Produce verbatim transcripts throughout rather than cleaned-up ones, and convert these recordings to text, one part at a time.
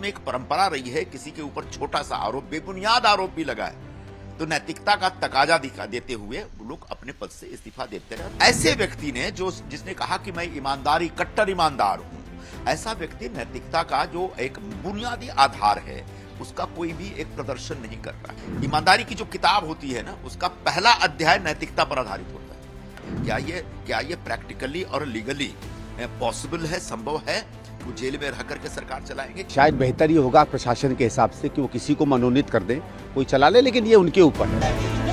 में एक परंपरा रही है, किसी के ऊपर छोटा सा आरोप, बेबुनियाद आरोप भी लगा है तो नैतिकता का तकाजा दिखा देते हुए लोग अपने पद से इस्तीफा देते रहे। ऐसे व्यक्ति ने जो जिसने कहा कि मैं ईमानदारी कट्टर ईमानदार हूं, ऐसा व्यक्ति नैतिकता का जो एक बुनियादी आधार है उसका कोई भी एक प्रदर्शन नहीं कर रहा। ईमानदारी की जो किताब होती है ना, उसका पहला अध्याय नैतिकता पर आधारित होता है। क्या ये क्या ये प्रैक्टिकली और लीगली पॉसिबल है, संभव है? वो जेल में रह करके सरकार चलाएंगे? शायद बेहतर ही होगा प्रशासन के हिसाब से कि वो किसी को मनोनीत कर दे, कोई चला ले, लेकिन ये उनके ऊपर है।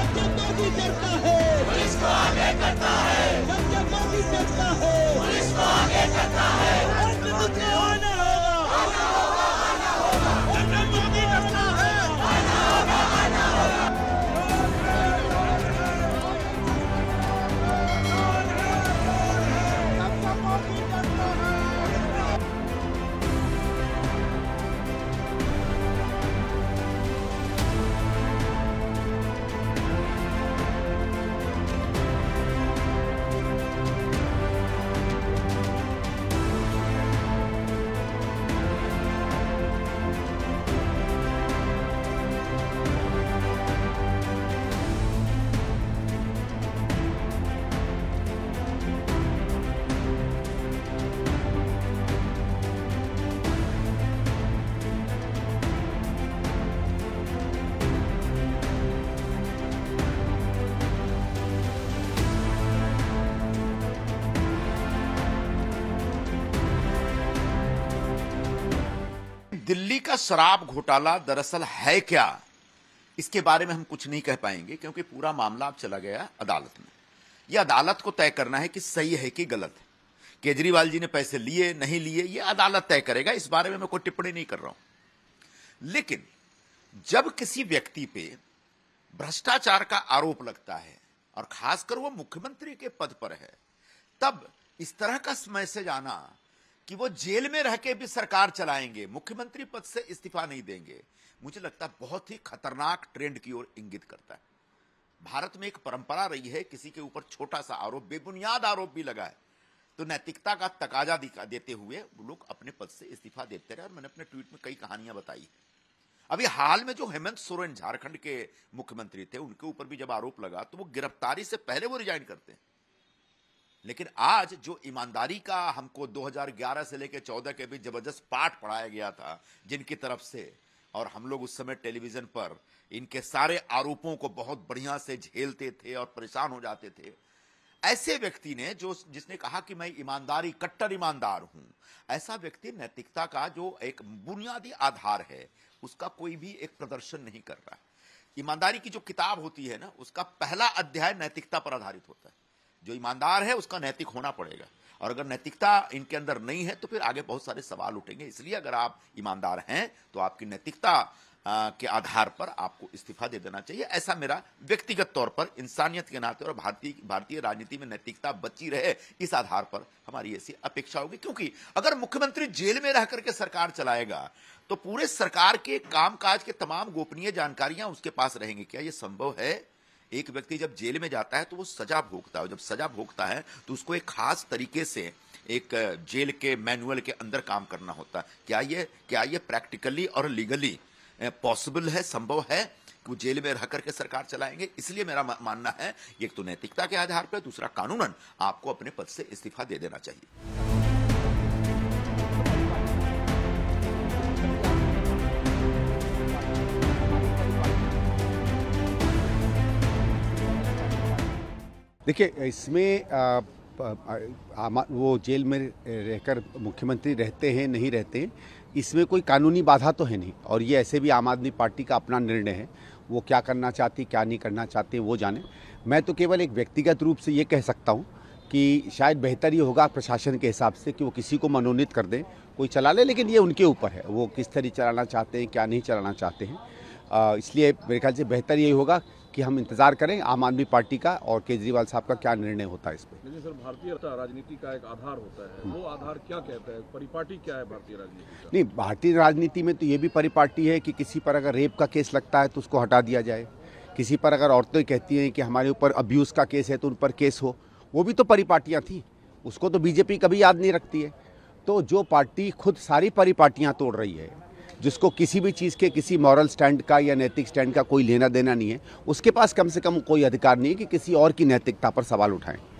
दिल्ली का शराब घोटाला दरअसल है क्या, इसके बारे में हम कुछ नहीं कह पाएंगे क्योंकि पूरा मामला अब चला गया अदालत में। यह अदालत को तय करना है कि सही है कि गलत है। केजरीवाल जी ने पैसे लिए नहीं लिए, यह अदालत तय करेगा, इस बारे में मैं कोई टिप्पणी नहीं कर रहा हूं। लेकिन जब किसी व्यक्ति पे भ्रष्टाचार का आरोप लगता है और खासकर वो मुख्यमंत्री के पद पर है, तब इस तरह का मैसेज आना कि वो जेल में रह के भी सरकार चलाएंगे, मुख्यमंत्री पद से इस्तीफा नहीं देंगे, मुझे लगता है बहुत ही खतरनाक ट्रेंड की ओर इंगित करता है। भारत में एक परंपरा रही है, किसी के ऊपर छोटा सा आरोप, बेबुनियाद आरोप भी लगा है तो नैतिकता का तकाजा दिखा देते हुए लोग अपने पद से इस्तीफा देते रहे। और मैंने अपने ट्वीट में कई कहानियां बताई। अभी हाल में जो हेमंत सोरेन झारखंड के मुख्यमंत्री थे, उनके ऊपर भी जब आरोप लगा तो वो गिरफ्तारी से पहले वो रिजाइन करते हैं। लेकिन आज जो ईमानदारी का हमको दो हज़ार ग्यारह से लेकर चौदह के बीच जबरदस्त पाठ पढ़ाया गया था जिनकी तरफ से, और हम लोग उस समय टेलीविजन पर इनके सारे आरोपों को बहुत बढ़िया से झेलते थे और परेशान हो जाते थे, ऐसे व्यक्ति ने जो जिसने कहा कि मैं ईमानदारी कट्टर ईमानदार हूं, ऐसा व्यक्ति नैतिकता का जो एक बुनियादी आधार है उसका कोई भी एक प्रदर्शन नहीं कर रहा। ईमानदारी की जो किताब होती है ना, उसका पहला अध्याय नैतिकता पर आधारित होता है। जो ईमानदार है उसका नैतिक होना पड़ेगा, और अगर नैतिकता इनके अंदर नहीं है तो फिर आगे बहुत सारे सवाल उठेंगे। इसलिए अगर आप ईमानदार हैं तो आपकी नैतिकता के आधार पर आपको इस्तीफा दे देना चाहिए। ऐसा मेरा व्यक्तिगत तौर पर, इंसानियत के नाते और भारतीय भारतीय राजनीति में नैतिकता बची रहे, इस आधार पर हमारी ऐसी अपेक्षा होगी। क्योंकि अगर मुख्यमंत्री जेल में रह करके सरकार चलाएगा तो पूरे सरकार के कामकाज के तमाम गोपनीय जानकारियां उसके पास रहेंगी। क्या यह संभव है? एक व्यक्ति जब जेल में जाता है तो वो सजा भोगता है, जब सजा भोगता है तो उसको एक खास तरीके से एक जेल के मैनुअल के अंदर काम करना होता है। क्या ये क्या ये प्रैक्टिकली और लीगली पॉसिबल है, संभव है कि वो जेल में रह करके सरकार चलाएंगे? इसलिए मेरा मानना है एक तो नैतिकता के आधार पर, दूसरा कानूनन आपको अपने पद से इस्तीफा दे देना चाहिए। देखिए, इसमें आ, आ, आ, वो जेल में रहकर मुख्यमंत्री रहते हैं नहीं रहते हैं, इसमें कोई कानूनी बाधा तो है नहीं। और ये ऐसे भी आम आदमी पार्टी का अपना निर्णय है, वो क्या करना चाहती क्या नहीं करना चाहते वो जाने। मैं तो केवल एक व्यक्तिगत रूप से ये कह सकता हूँ कि शायद बेहतर ही होगा प्रशासन के हिसाब से कि वो किसी को मनोनीत कर दें, कोई चला ले, लेकिन ये उनके ऊपर है, वो किस तरह चलाना चाहते हैं क्या नहीं चलाना चाहते हैं। इसलिए मेरे ख्याल से बेहतर यही होगा कि हम इंतजार करें आम आदमी पार्टी का और केजरीवाल साहब का क्या निर्णय होता है इस पर। लेकिन सर, भारतीय राजनीति का एक आधार होता है, वो आधार क्या कहता है, परिपाटी क्या है भारतीय राजनीति का? नहीं, भारतीय राजनीति में तो ये भी परिपाटी है कि किसी पर अगर रेप का केस लगता है तो उसको हटा दिया जाए, किसी पर अगर औरतें कहती हैं कि हमारे ऊपर अब्यूज़ का केस है तो उन पर केस हो, वो भी तो परिपाटियाँ थी। उसको तो बीजेपी कभी याद नहीं रखती है। तो जो पार्टी खुद सारी परिपाटियाँ तोड़ रही है, जिसको किसी भी चीज़ के किसी मॉरल स्टैंड का या नैतिक स्टैंड का कोई लेना देना नहीं है, उसके पास कम से कम कोई अधिकार नहीं है कि किसी और की नैतिकता पर सवाल उठाएं।